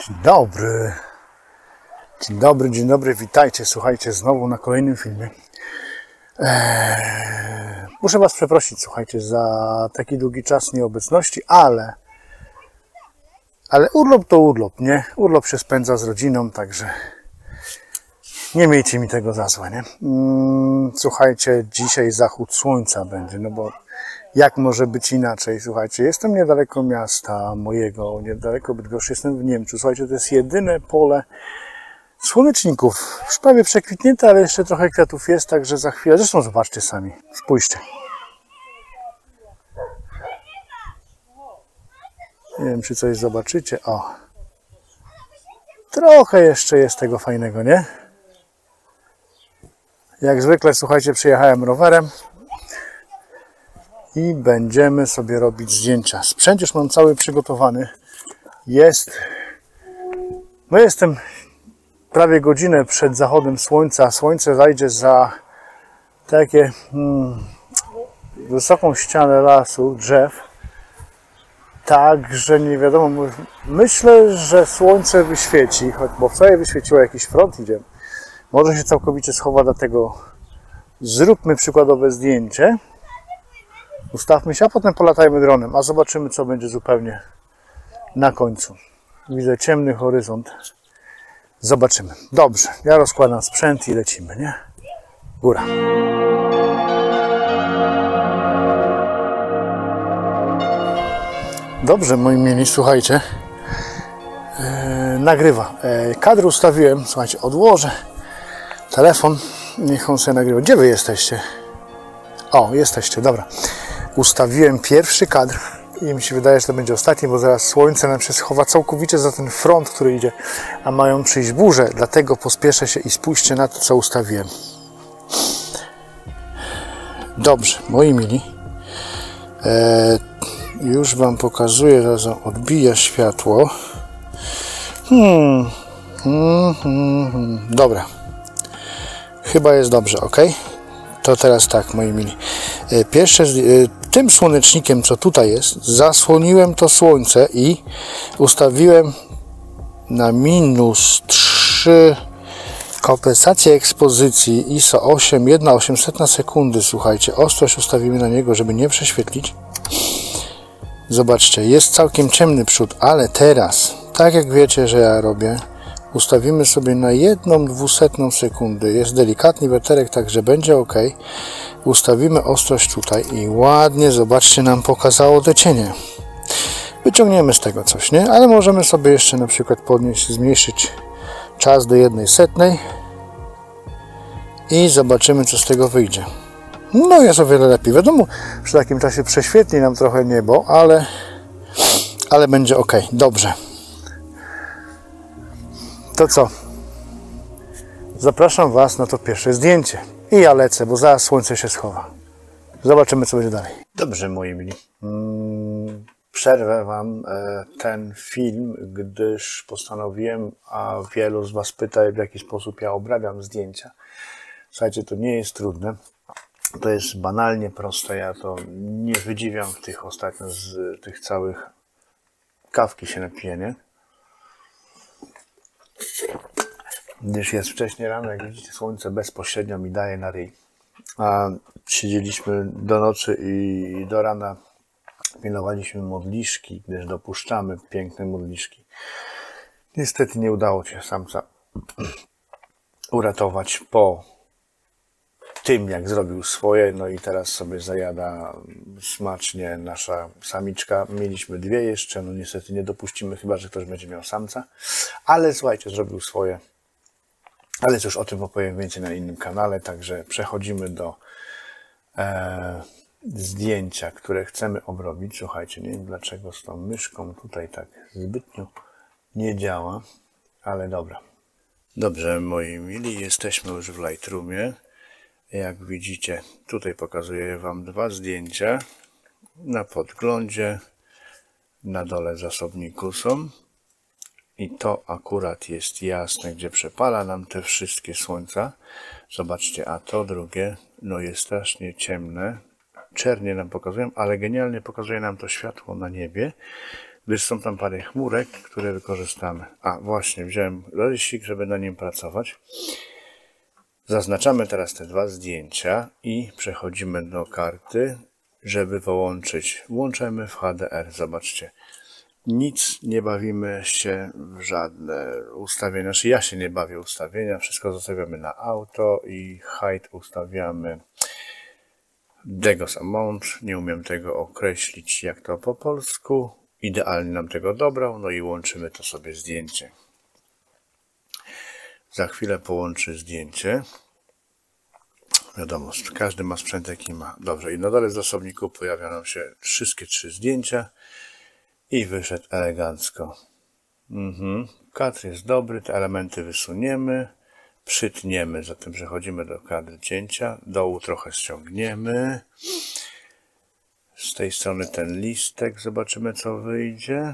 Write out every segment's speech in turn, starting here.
Dzień dobry, witajcie, słuchajcie, znowu na kolejnym filmie. Muszę Was przeprosić, słuchajcie, za taki długi czas nieobecności, ale urlop to urlop, nie? Urlop się spędza z rodziną, także nie miejcie mi tego za złe, nie? Słuchajcie, dzisiaj zachód słońca będzie, no bo jak może być inaczej? Słuchajcie, jestem niedaleko miasta mojego, niedaleko Bydgoszczy, jestem w Niemczech. Słuchajcie, to jest jedyne pole słoneczników. Już prawie przekwitnięte, ale jeszcze trochę kwiatów jest, także za chwilę. Zresztą zobaczcie sami, spójrzcie. Nie wiem, czy coś zobaczycie. O, trochę jeszcze jest tego fajnego, nie? Jak zwykle, słuchajcie, przyjechałem rowerem i będziemy sobie robić zdjęcia. Sprzęt już mam cały przygotowany. Jestem prawie godzinę przed zachodem słońca. Słońce zajdzie za takie wysoką ścianę lasu, drzew. Tak, że nie wiadomo. Myślę, że słońce wyświeci, bo wczoraj wyświeciło, jakiś front idzie. Może się całkowicie schowa, dlatego zróbmy przykładowe zdjęcie. Ustawmy się, a potem polatajmy dronem, a zobaczymy, co będzie zupełnie na końcu. Widzę ciemny horyzont. Zobaczymy. Dobrze, ja rozkładam sprzęt i lecimy, nie? Góra. Dobrze, moi mili, słuchajcie. Nagrywa. Kadr ustawiłem, słuchajcie, odłożę telefon, niech on sobie nagrywa. Gdzie wy jesteście? O, jesteście, dobra. Ustawiłem pierwszy kadr i mi się wydaje, że to będzie ostatni, bo zaraz słońce nam się schowa całkowicie za ten front, który idzie, a mają przyjść burze, dlatego pospieszę się i spójrzcie na to, co ustawiłem. Dobrze, moi mili, już Wam pokazuję, zaraz odbija światło. Dobra, chyba jest dobrze, ok? To teraz tak, moi mili. Pierwsze, tym słonecznikiem, co tutaj jest, zasłoniłem to słońce i ustawiłem na -3 kompensację ekspozycji ISO 8, 1/800 sekundy. Słuchajcie, ostrość ustawimy na niego, żeby nie prześwietlić. Zobaczcie, jest całkiem ciemny przód, ale teraz, tak jak wiecie, że ja robię, ustawimy sobie na 1/200 sekundy. Jest delikatny weterek, także będzie ok. Ustawimy ostrość tutaj i ładnie, zobaczcie, nam pokazało te cienie. Wyciągniemy z tego coś, nie? Ale możemy sobie jeszcze na przykład podnieść, zmniejszyć czas do 1/100 i zobaczymy, co z tego wyjdzie. No jest o wiele lepiej. Wiadomo, przy takim czasie prześwietli nam trochę niebo, ale będzie ok. Dobrze. To co? Zapraszam Was na to pierwsze zdjęcie. I ja lecę, bo zaraz słońce się schowa. Zobaczymy, co będzie dalej. Dobrze, moi mili. Przerwę Wam ten film, gdyż postanowiłem, a wielu z Was pyta, w jaki sposób ja obrabiam zdjęcia. Słuchajcie, to nie jest trudne. To jest banalnie proste. Ja to nie wydziwiam tych ostatnio z tych całych kawki się napiję, nie? Gdyż jest wcześnie rano, jak widzicie, słońce bezpośrednio mi daje na ryj. A siedzieliśmy do nocy i do rana pilnowaliśmy modliszki, gdyż dopuszczamy piękne modliszki. Niestety nie udało się samca uratować po tym, jak zrobił swoje. No i teraz sobie zajada smacznie nasza samiczka. Mieliśmy dwie jeszcze, no niestety nie dopuścimy, chyba że ktoś będzie miał samca. Ale słuchajcie, zrobił swoje. Ale cóż, o tym opowiem więcej na innym kanale, także przechodzimy do zdjęcia, które chcemy obrobić. Słuchajcie, nie wiem dlaczego z tą myszką tutaj tak zbytnio nie działa, ale dobra. Dobrze, moi mili, jesteśmy już w Lightroomie. Jak widzicie, tutaj pokazuję Wam dwa zdjęcia. Na podglądzie, na dole zasobniku są. I to akurat jest jasne, gdzie przepala nam te wszystkie słońca. Zobaczcie, a to drugie, no jest strasznie ciemne. Czernie nam pokazują, ale genialnie pokazuje nam to światło na niebie. gdyż są tam parę chmurek, które wykorzystamy. A właśnie, wziąłem rysik, żeby na nim pracować. Zaznaczamy teraz te dwa zdjęcia i przechodzimy do karty, żeby połączyć. Włączamy w HDR, zobaczcie. Nic nie bawimy się w żadne ustawienia, znaczy ja się nie bawię ustawienia, wszystko zostawiamy na auto i height ustawiamy Degos Amount, nie umiem tego określić jak to po polsku, idealnie nam tego dobrał, no i łączymy to sobie zdjęcie. Za chwilę połączy zdjęcie. Wiadomo, każdy ma sprzęt jaki ma. Dobrze, i na dole w zasobniku pojawią nam się wszystkie 3 zdjęcia i wyszedł elegancko. Kadr jest dobry, te elementy wysuniemy, przytniemy, zatem przechodzimy do kadry cięcia, dołu trochę ściągniemy. Z tej strony ten listek, zobaczymy co wyjdzie.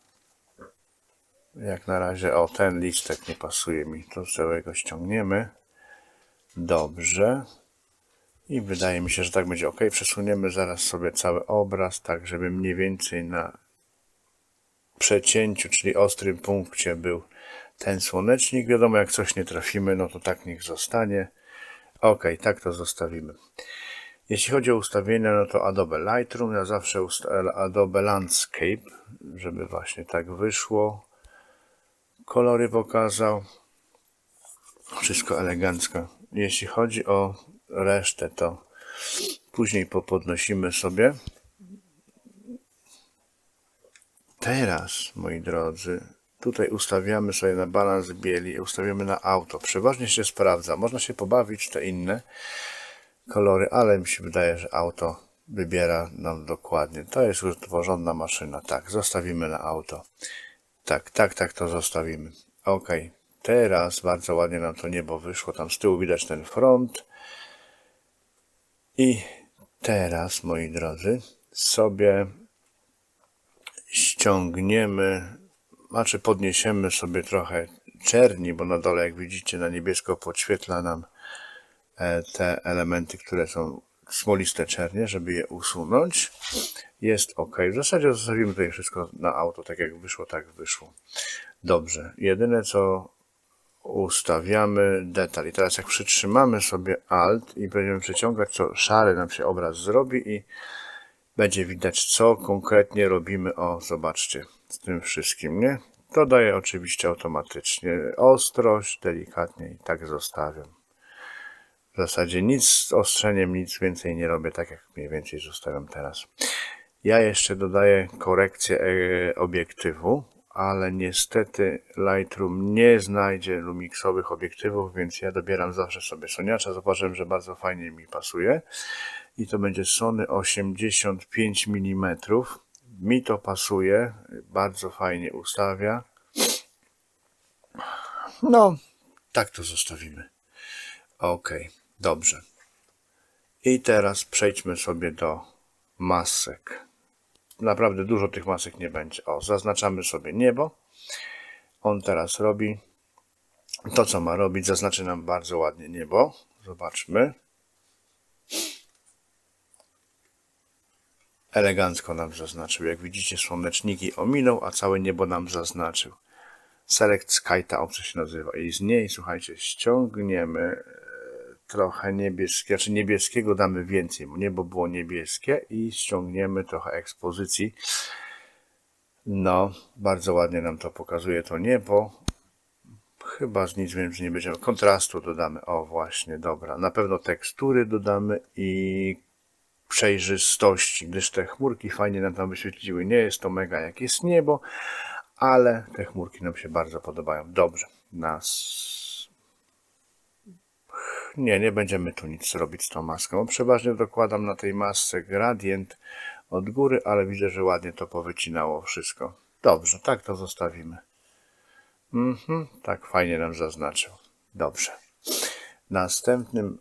Jak na razie, o ten listek nie pasuje mi, to całego ściągniemy. Dobrze. I wydaje mi się, że tak będzie ok. Przesuniemy zaraz sobie cały obraz, tak żeby mniej więcej na przecięciu, czyli ostrym punkcie był ten słonecznik. Wiadomo, jak coś nie trafimy, no to tak niech zostanie. Ok, tak to zostawimy. Jeśli chodzi o ustawienia, no to Adobe Lightroom, ja zawsze Adobe Landscape, żeby właśnie tak wyszło. Kolory pokazał. Wszystko elegancko. Jeśli chodzi o resztę, to później popodnosimy sobie. Teraz, moi drodzy, tutaj ustawiamy sobie na balans bieli i ustawiamy na auto. Przeważnie się sprawdza. Można się pobawić te inne kolory, ale mi się wydaje, że auto wybiera nam dokładnie. To jest już porządna maszyna. Tak, zostawimy na auto. Tak to zostawimy. Ok. Teraz bardzo ładnie nam to niebo wyszło. Tam z tyłu widać ten front. I teraz, moi drodzy, sobie ściągniemy, znaczy podniesiemy sobie trochę czerni, bo na dole, jak widzicie, na niebiesko podświetla nam te elementy, które są smoliste czernie, żeby je usunąć. Jest ok. W zasadzie zostawimy tutaj wszystko na auto, tak jak wyszło, tak wyszło. Dobrze. Jedyne co ustawiamy detal. I teraz jak przytrzymamy sobie Alt i będziemy przeciągać, to szary nam się obraz zrobi i będzie widać, co konkretnie robimy. O, zobaczcie, z tym wszystkim, nie? To daje oczywiście automatycznie ostrość, delikatnie i tak zostawiam. W zasadzie nic z ostrzeniem, nic więcej nie robię, tak jak mniej więcej zostawiam teraz. Ja jeszcze dodaję korekcję obiektywu, ale niestety Lightroom nie znajdzie lumixowych obiektywów, więc ja dobieram zawsze sobie Soniacza. Zauważyłem, że bardzo fajnie mi pasuje. I to będzie Sony 85 mm. Mi to pasuje, bardzo fajnie ustawia. No, tak to zostawimy. Ok, dobrze. I teraz przejdźmy sobie do masek. Naprawdę dużo tych masek nie będzie. O, zaznaczamy sobie niebo. On teraz robi to, co ma robić. Zaznaczy nam bardzo ładnie niebo. Zobaczmy. Elegancko nam zaznaczył. Jak widzicie, słoneczniki ominął, a całe niebo nam zaznaczył. Select Sky, ta opcja się nazywa. I z niej, słuchajcie, ściągniemy trochę niebieskiego, znaczy niebieskiego damy więcej, bo niebo było niebieskie i ściągniemy trochę ekspozycji. No, bardzo ładnie nam to pokazuje to niebo. Chyba z nic więcej nie będziemy. Kontrastu dodamy. O, właśnie, dobra. Na pewno tekstury dodamy i przejrzystości, gdyż te chmurki fajnie nam tam wyświetliły. Nie jest to mega jak jest niebo, ale te chmurki nam się bardzo podobają. Dobrze. Nie będziemy tu nic robić z tą maską. Przeważnie dokładam na tej masce gradient od góry, ale widzę, że ładnie to powycinało wszystko. Dobrze, tak to zostawimy. Tak fajnie nam zaznaczył. Dobrze. Następnym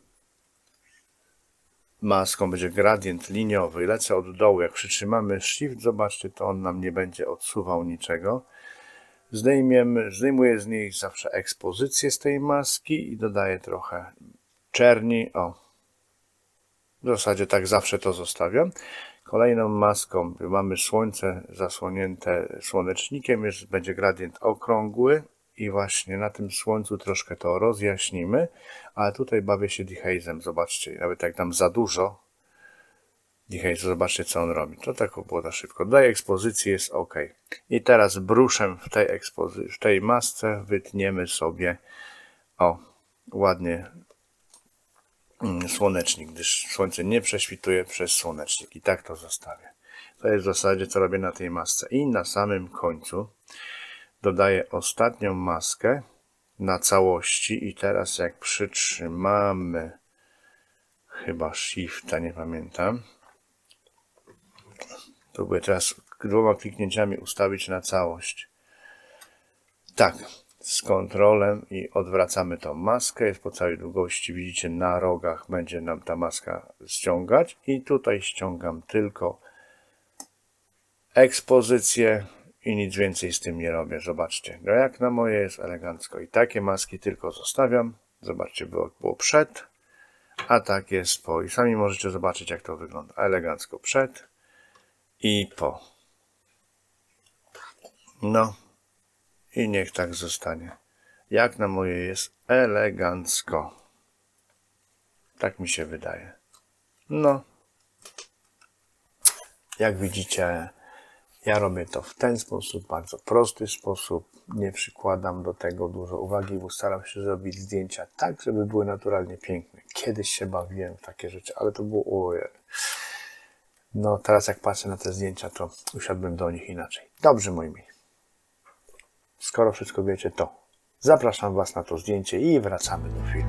maską będzie gradient liniowy. Lecę od dołu. Jak przytrzymamy Shift, zobaczcie, to on nam nie będzie odsuwał niczego. Zdejmuję z niej zawsze ekspozycję z tej maski i dodaję trochę czerni. O, w zasadzie tak zawsze to zostawiam. Kolejną maską mamy słońce zasłonięte słonecznikiem, będzie gradient okrągły i właśnie na tym słońcu troszkę to rozjaśnimy, ale tutaj bawię się dehazem, zobaczcie, nawet jak dam za dużo dehaze, zobaczcie co on robi. To tak było na szybko. Daje ekspozycji, jest ok. I teraz bruszem w tej masce wytniemy sobie ładnie słonecznik, gdyż słońce nie prześwituje przez słonecznik i tak to zostawię. To jest w zasadzie co robię na tej masce. I na samym końcu dodaję ostatnią maskę na całości i teraz jak przytrzymamy chyba shifta, nie pamiętam, próbuję teraz 2 kliknięciami ustawić na całość. Tak, z kontrolem i odwracamy tą maskę, jest po całej długości, widzicie na rogach będzie nam ta maska ściągać i tutaj ściągam tylko ekspozycję i nic więcej z tym nie robię, zobaczcie, no jak na moje jest elegancko i takie maski tylko zostawiam, zobaczcie, było przed, a tak jest po i sami możecie zobaczyć jak to wygląda, elegancko przed i po, no i niech tak zostanie. Jak na moje jest elegancko. Tak mi się wydaje. No. Jak widzicie, ja robię to w ten sposób, bardzo prosty sposób. Nie przykładam do tego dużo uwagi, bo staram się zrobić zdjęcia tak, żeby były naturalnie piękne. Kiedyś się bawiłem w takie rzeczy, ale to było ojej. No teraz jak patrzę na te zdjęcia, to usiadłbym do nich inaczej. Dobrze, moi mili. Skoro wszystko wiecie, to zapraszam Was na to zdjęcie i wracamy do filmu.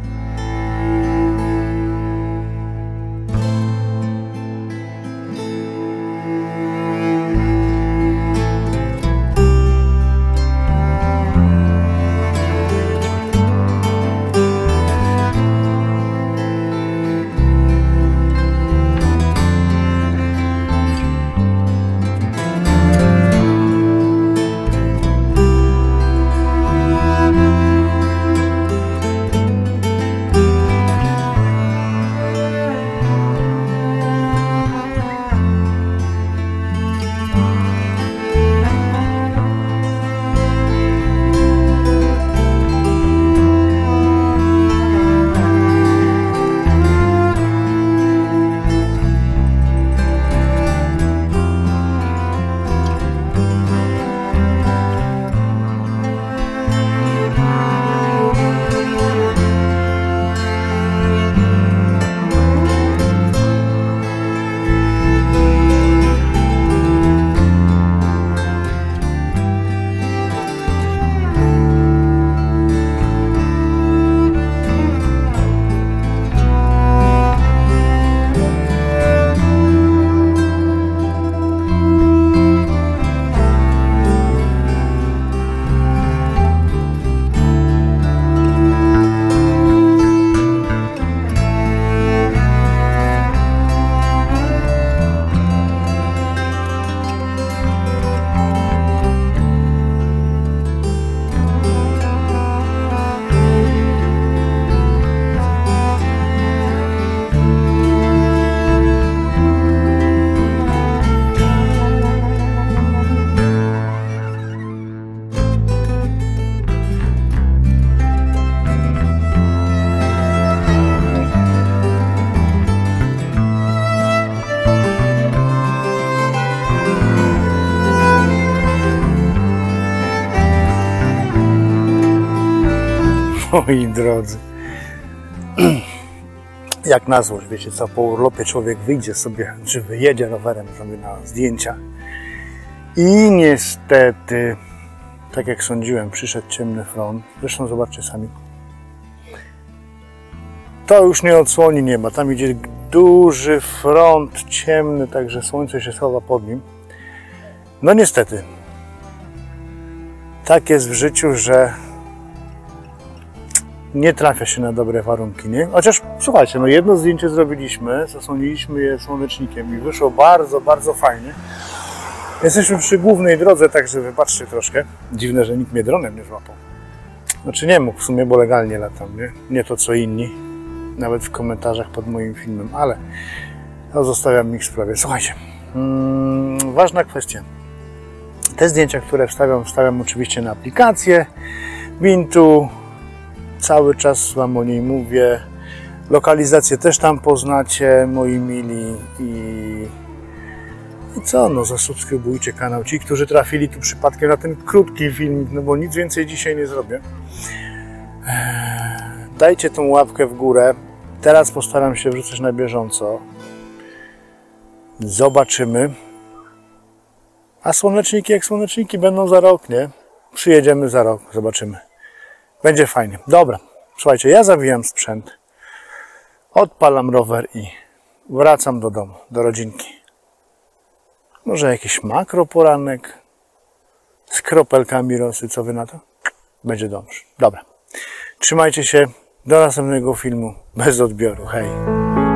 Moi drodzy, jak na złość, wiecie co, po urlopie człowiek wyjdzie sobie, czy wyjedzie rowerem sobie na zdjęcia i niestety, tak jak sądziłem, przyszedł ciemny front, zresztą zobaczcie sami, to już nie odsłoni nieba, tam idzie duży front ciemny, także słońce się schowa pod nim. No niestety, tak jest w życiu, że nie trafia się na dobre warunki, nie? Chociaż, słuchajcie, no jedno zdjęcie zrobiliśmy, zasłoniliśmy je słonecznikiem i wyszło bardzo, bardzo fajnie. Jesteśmy przy głównej drodze, także wybaczcie troszkę. Dziwne, że nikt mnie dronem nie złapał. Znaczy nie mógł w sumie, bo legalnie latam, nie? Nie to co inni, nawet w komentarzach pod moim filmem, ale to zostawiam ich w sprawie. Słuchajcie, Ważna kwestia. Te zdjęcia, które wstawiam oczywiście na aplikację Wintu. Cały czas Wam o niej mówię. Lokalizację też tam poznacie, moi mili. I co? No zasubskrybujcie kanał. Ci, którzy trafili tu przypadkiem na ten krótki filmik, no bo nic więcej dzisiaj nie zrobię. Dajcie tą łapkę w górę. Teraz postaram się wrzucać na bieżąco. Zobaczymy. A słoneczniki jak słoneczniki będą za rok, nie? Przyjedziemy za rok, zobaczymy. Będzie fajnie. Dobra, słuchajcie, ja zawijam sprzęt. Odpalam rower i wracam do domu, do rodzinki. Może jakiś makroporanek z kropelkami rosy, co wy na to? Będzie dobrze. Dobra. Trzymajcie się. Do następnego filmu bez odbioru. Hej!